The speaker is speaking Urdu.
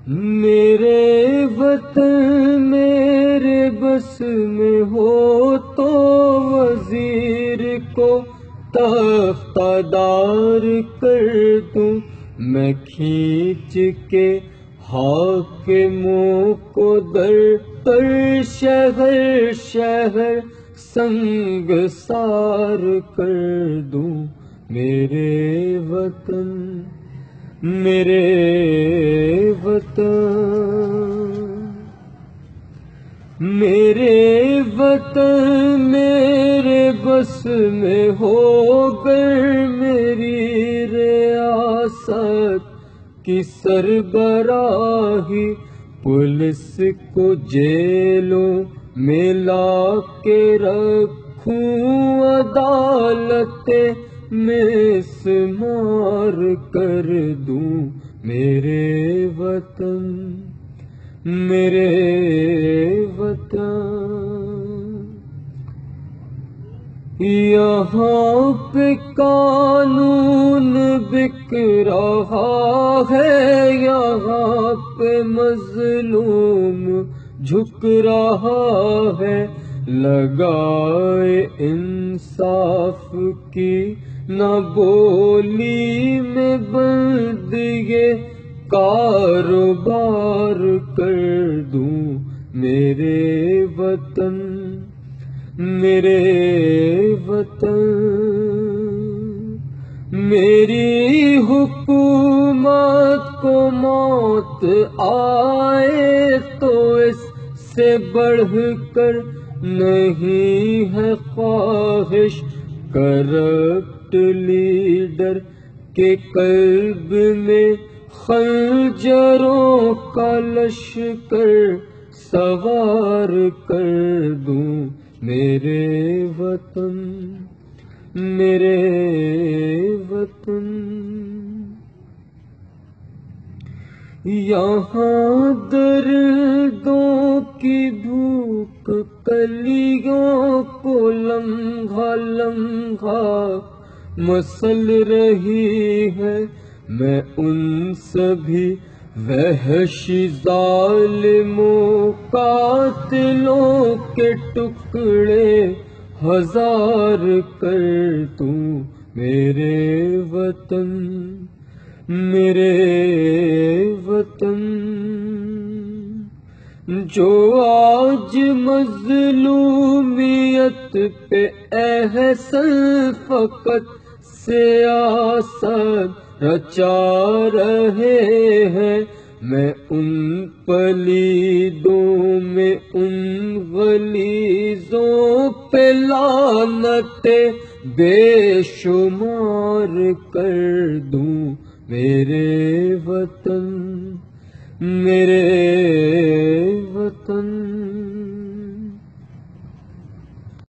میرے وطن میرے بس میں ہو تو وزیر کو تختہ دار کر دوں، میں کھینچ کے حاکموں کو در پر شہر شہر سنگسار کر دوں۔ میرے وطن میرے وطن میرے وطن میرے بس میں ہو گر میری ریاست کی سربراہی، پولیس کو جیلوں میں لا کے رکھوں، عدالت مسمار کر دوں۔ میرے وطن میرے وطن یہاں پہ قانون بک رہا ہے، یہاں پہ مظلوم جھک رہا ہے، لگائے انصاف کی نہ بولی میں بند یہ کاروبار کر دوں۔ میرے وطن میرے وطن میری حکومت کو موت آئے تو اس سے بڑھ کر نہیں ہے خواہش، کرپٹ لیڈر کے قلب میں خنجروں کا لشکر سوار کر دوں۔ میرے وطن میرے وطن یہاں دردوں کی بھوک کلیوں کو لمحہ لمحہ مسل رہی ہے، میں ان سبھی وحشی ظالموں قاتلوں کے ٹکڑے ہزار کر دوں۔ میرے وطن میرے وطن جو آج مظلومیت پہ احسن فقط سیاست رچا رہے ہیں، میں ان پلیدوں میں ان غلیظوں پہ لعنت بے شمار کر دوں۔ میرے وطن میرے وطن